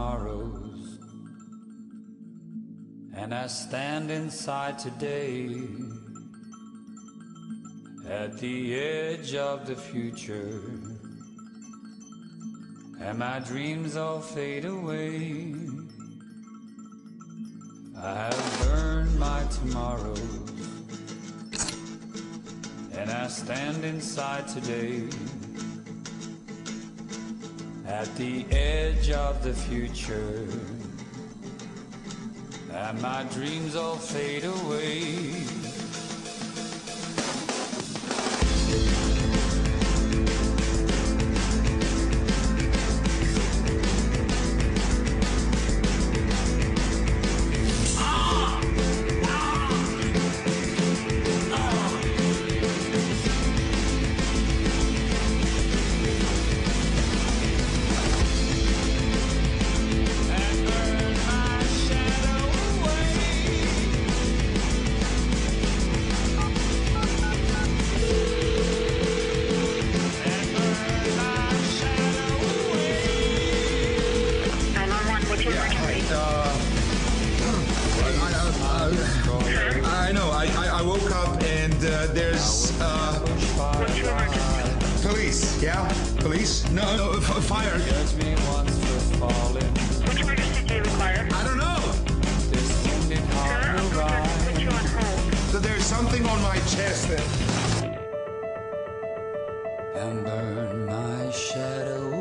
tomorrows, and I stand inside today at the edge of the future, and my dreams all fade away. I have burned my tomorrows, and I stand inside today at the edge of the future, and my dreams all fade away. I know. I woke up and there's What's your emergency? police. Yeah, police. No, fire. Judge me once for falling. Which emergency do you require? I don't know. This ended Sir, hard I'm to going to have to put ride. you on hold. So there's something on my chest that. And burn my shadow